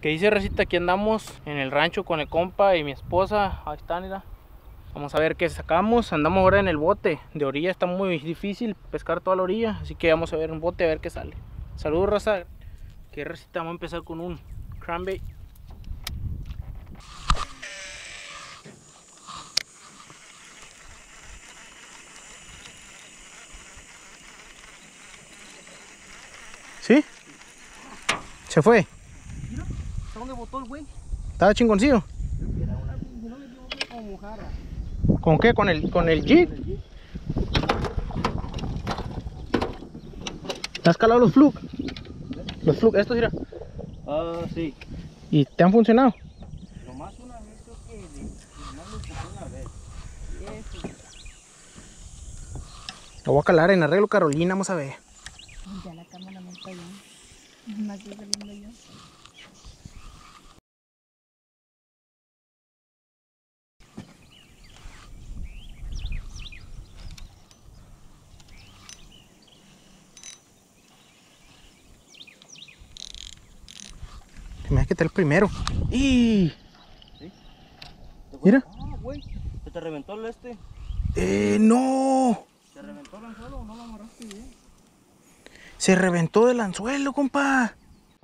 ¿Qué dice, racita? Aquí andamos en el rancho con el compa y mi esposa. Ahí están, mira. Vamos a ver qué sacamos. Andamos ahora en el bote. De orilla está muy difícil pescar toda la orilla, así que vamos a ver un bote a ver qué sale. Saludos, raza. ¿Qué, racita? Vamos a empezar con un cranbait. ¿Sí? ¿Se fue? Mira, ¿dónde botó el güey? ¿Estaba chingoncillo? Era una, si no me equivoco, como mojarra. ¿Con qué? ¿Con el jig? ¿Te has calado los fluke? Los fluke, estos, mira. Ah, sí. ¿Y te han funcionado? Nomás una vez creo que nomás lo ocupé una vez. Y eso. Lo voy a calar en Arreglo Carolina, vamos a ver. Ya la cámara no está allá. Más que saliendo yo. Se me hace que está el primero. ¡Y! ¿Sí? Mira. Ah, güey. ¿Se te reventó el este? ¡No! ¿Se reventó el anzuelo o no lo amarraste bien? Se reventó el anzuelo, compa.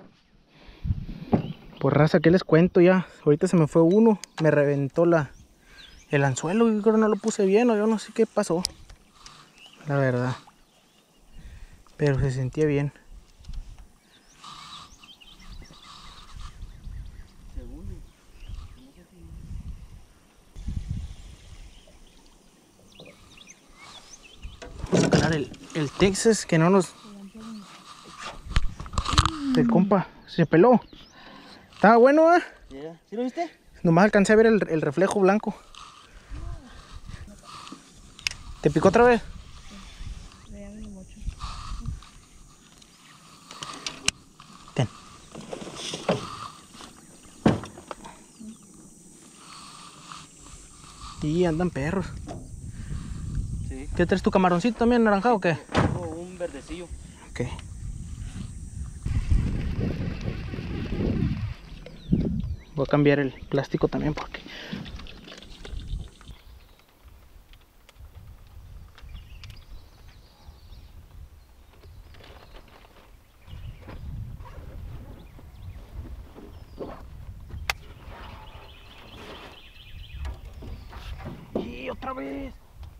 Pues raza, ¿qué les cuento ya? Ahorita se me fue uno. Me reventó el anzuelo. Yo creo que no lo puse bien o yo no sé qué pasó. La verdad. Pero se sentía bien. Segundo. Vamos a calar el Texas que no nos... El compa se peló. Estaba bueno, ¿eh? Yeah. ¿Sí lo viste? Nomás alcancé a ver el reflejo blanco. ¿Te picó otra vez? Vean mucho. Ten. Y andan perros. Sí. ¿Qué traes tu camaroncito también naranjado o qué? Tengo un verdecillo. Ok. Voy a cambiar el plástico también porque... ¡Y otra vez!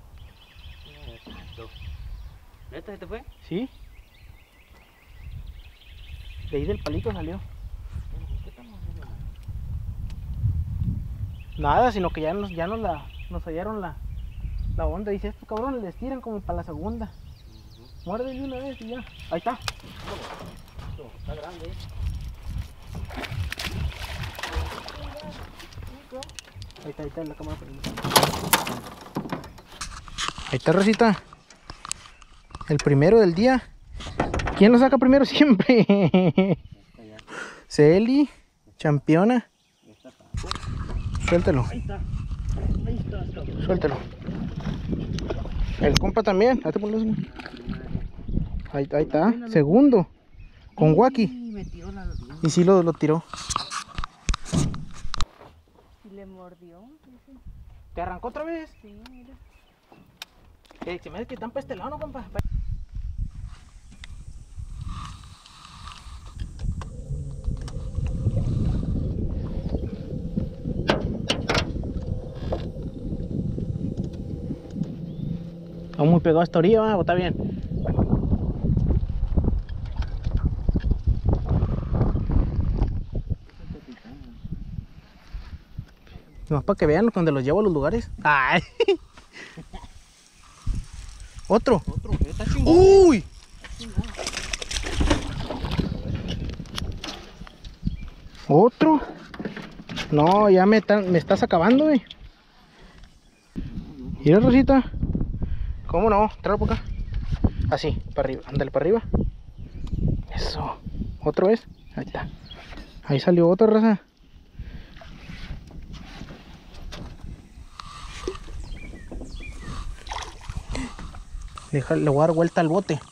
¿Neta se te fue? ¿Sí? De ahí del palito salió. ¿Qué estamos haciendo? Nada, sino que nos hallaron la onda. Dice, estos cabrones les tiran como para la segunda. Muérdele una vez y ya. Ahí está. Está grande, Ahí está la cámara prendida. Ahí está, Rosita. El primero del día. ¿Quién lo saca primero siempre? Celi, campeona. Suéltelo. Ahí está. Ahí está, cabrón. Suéltelo. El compa también. Ahí te pones uno. Ahí está. Segundo. Con Wacky. Me tiró la línea. Y sí lo tiró. ¿Y le mordió? Dice. ¿Te arrancó otra vez? Sí, mira. Se me hace que están para este lado, ¿no, compa? Está muy pegado a esta orilla, ¿o está bien? Nomás para que vean cuando los llevo a los lugares. ¡Ay! ¿Otro? Otro, está chingón. ¡Uy! ¿Otro? No, ya me estás acabando, güey. Mira, Rosita. ¿Cómo no? Tráelo por acá. Así, para arriba. Ándale para arriba. Eso. ¿Otro vez? Ahí está. Ahí salió otro, raza. Le voy a dar vuelta al bote.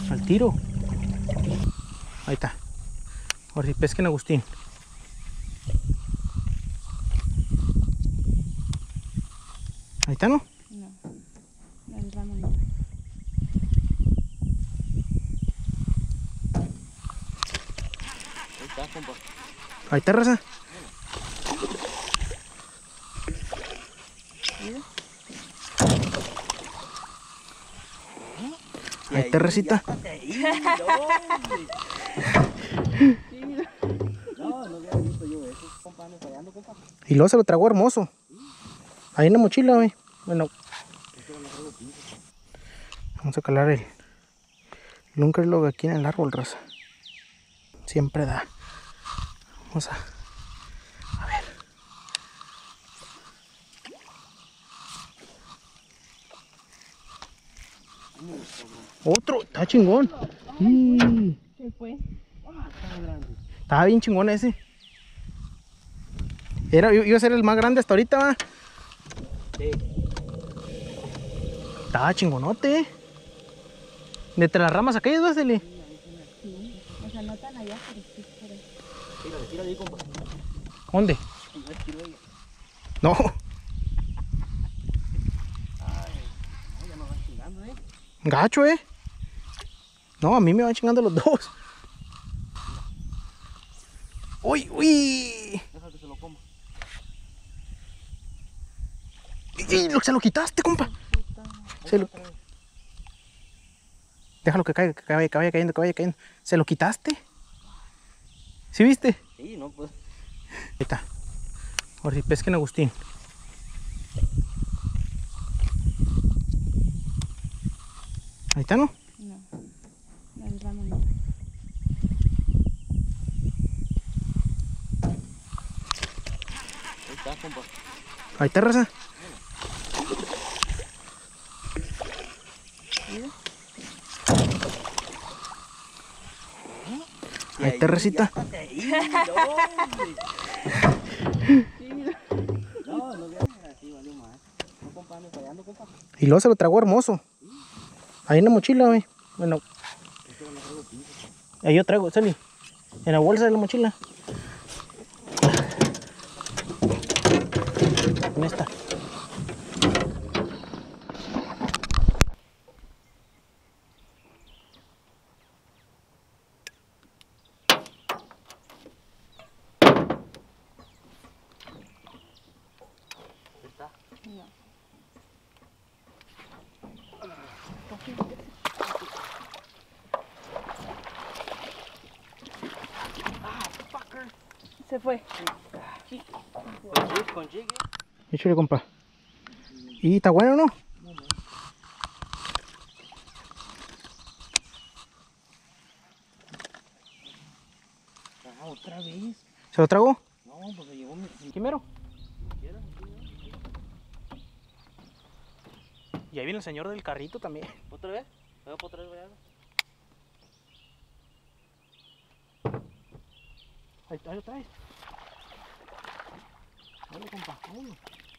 Al tiro. Ahí está. Ahora sí pesquen Agustín. Ahí está, ¿no? No. El ramo no. Ahí está, compa. Ahí está, raza. Ahí está, racita. No, no había visto yo eso. Compa, ando fallando, compa. Y luego se lo tragó hermoso. Ahí en la mochila, güey. Bueno. Vamos a calar el Lunkerlog aquí en el árbol, raza. Siempre da. Vamos a ver. Otro, está chingón. Se fue. Estaba bien chingón ese. Iba a ser el más grande hasta ahorita, ¿va? Sí. Estaba chingonote. De entre las ramas aquellas, ¿va, Celi? Sí. O sea, no tan allá, pero sí por ahí. Tírale ahí, compa. ¿Dónde? No. Ay, no, ya nos van chingando, Gacho, No, a mí me van chingando los dos. Uy, uy. Deja que se lo coma. Se lo quitaste, compa. Déjalo que caiga, que vaya cayendo, que vaya cayendo. ¿Se lo quitaste? ¿Sí viste? Sí, no, pues. Ahí está. Ahora sí pesquen Agustín. Ahí está, ¿no? No. El ramo no. Ahí está, compa. Ahí está, raza. Ahí está, racita. No, no había así, valió más. No, compa, ando fallando, compa. Y luego se lo tragó hermoso. Ahí en la mochila, güey. Bueno. Ahí yo traigo, Celi. En la bolsa de la mochila. En esta. No. Se fue. Con jig, Échale, compa. ¿Y está bueno, no? Ah, otra vez. ¿Se lo tragó? No, pues se llevó mi... Quimero. Y ahí viene el señor del carrito también. ¿Otra vez? ¿Me voy a otra vez, vaya? Ahí otra vez. Dale, compa, vámonos.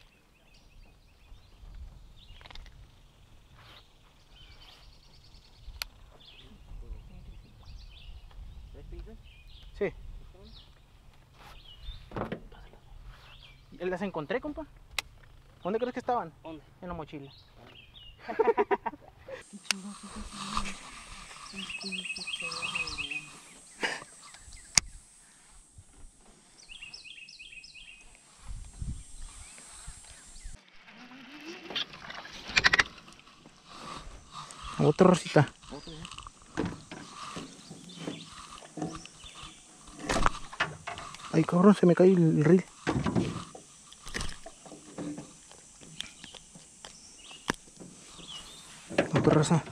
Sí. Las encontré, compa. ¿Dónde crees que estaban? ¿Dónde? En la mochila. Otra rosita. Ay, cabrón, se me cae el reel. Otra raza.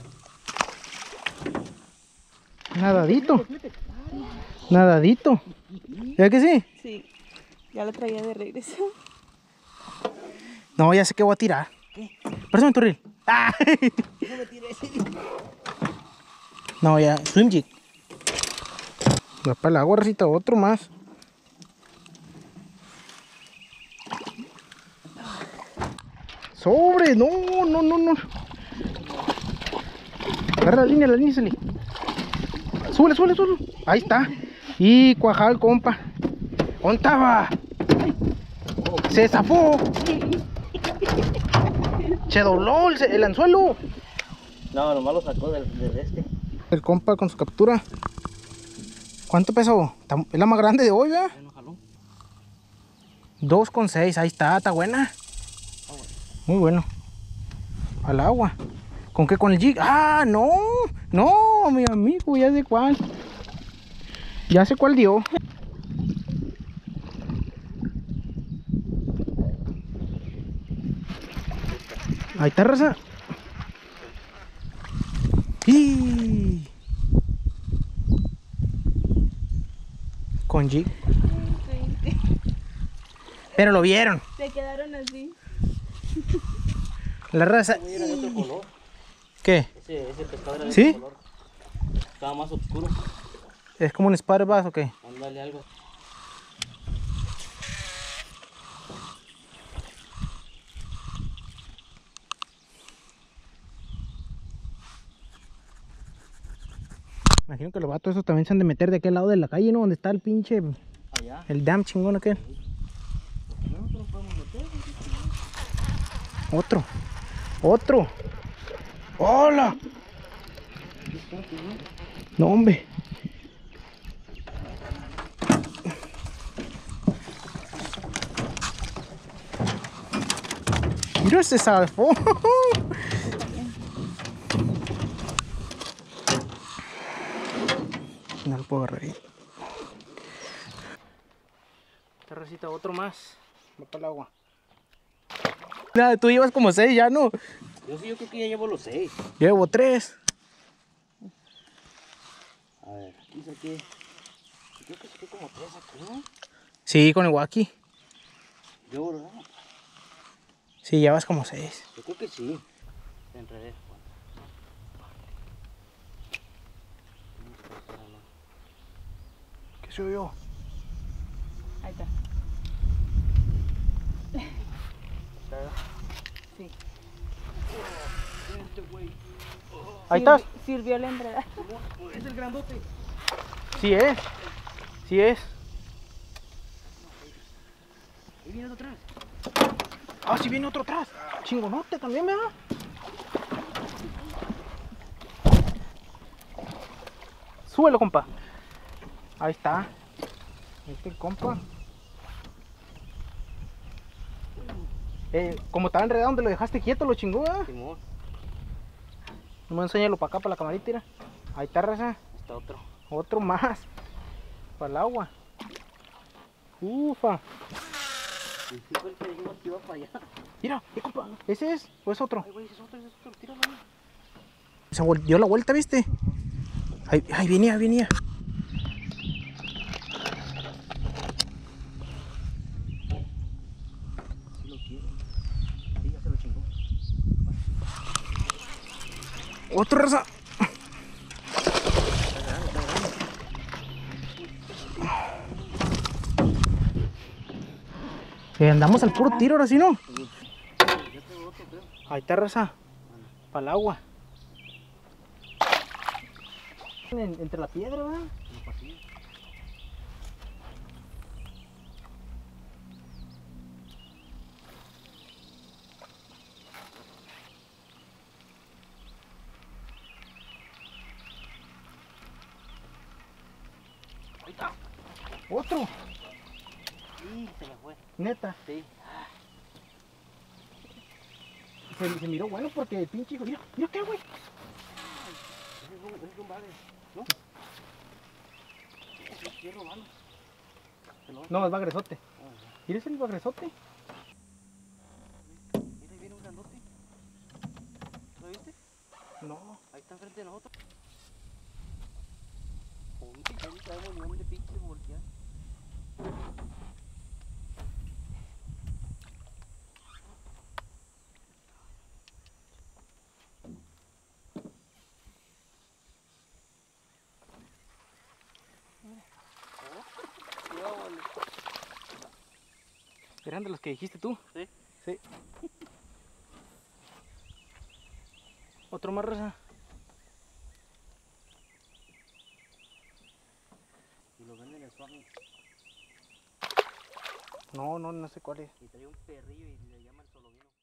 Nadadito. Nadadito. ¿Ya que sí? Sí. Ya lo traía de regreso. No, ya sé que voy a tirar. ¿Qué? Préstame tu reel. ¡Ah! No me tiré ese. No, ya, swim jig. Va para el agua, recita, otro más. Sobre, no. Agarra la línea, Celi. Súbele, súbele, súbele. Ahí está. Y cuajado el compa. ¿Dónde estaba? Se zafó. Se dobló el anzuelo. No, nomás lo sacó del este. El compa con su captura. ¿Cuánto pesó? Es la más grande de hoy, ¿verdad? Ya no jaló. 2,6, ahí está buena. Muy bueno. Al agua. ¿Con qué? ¿Con el jig? ¡Ah, no! No, mi amigo, ya sé cuál. Ya sé cuál dio. Ahí está, raza. ¡Y! Con jig. Pero lo vieron. Se quedaron así. La raza. Era de otro color. ¿Qué? Ese pescado era de ¿Sí? otro color. Estaba más oscuro. ¿Es como un sparbas o qué? Ándale algo. Imagino que los vatos esos también se han de meter de aquel lado de la calle, ¿no? Donde está el pinche, Allá. el dam chingón aquel. Nosotros podemos meter. Otro. Otro. ¡Hola! No, hombre. Mira, se zafó. No lo puedo agarrar ahí. Esta recita, otro más. Va para el agua. Nada, tú llevas como 6 ya, ¿no? Yo creo que ya llevo los 6. Llevo 3. A ver, aquí saqué. Yo creo que saqué como 3 aquí, ¿no? Sí, con el waki. Yo, ¿verdad? Sí, llevas como 6. Yo creo que sí. Te enredé. ¿Qué soy yo? Ahí está. Sí. Ahí estás. Sirvió la enredada. Es el grandote. Sí es. Sí es. Ahí viene otro atrás. Ah, sí viene otro atrás. Chingonote también, ¿verdad? Súbelo, compa. Ahí está. Ahí está el compa. Como estaba enredado donde lo dejaste quieto, lo chingó, ¿verdad? Simón. No, enséñalo para acá, para la camarita, mira. Ahí está, raza. Está otro. Otro más. Para el agua. Ufa. Y sí fue el que dijimos que iba para allá. Mira, compa. ¿Ese es o es otro? Ay, güey, ese es otro, tíralo. Se dio la vuelta, ¿viste? Ahí venía, venía. Si lo quiere. Sí, ya se lo chingó. Otro, raza. Andamos al puro tiro ahora sí, ¿no? Ya tengo otro, creo. Ahí está, raza. Para el agua. Entre la piedra, ¿verdad? En el pasillo. Ahí está. Otro. Sí, se me fue. Neta. Sí. Se miró bueno porque el pinche hijo. Mira, mira qué, güey. Ese es un vale, ¿no? Ese es hierro, mano. No, es bagresote. Ah, ya. ¿Quieres el bagresote? Mira, ahí viene un grandote. ¿Lo viste? No. Ahí está enfrente de nosotros. Uy, ya ni sabemos ni dónde pinche voltear. ¿Eran de los que dijiste tú? Sí. Sí. Otro más, raza. son. No, no sé cuál es. Y trae un perrillo y le llaman solovino.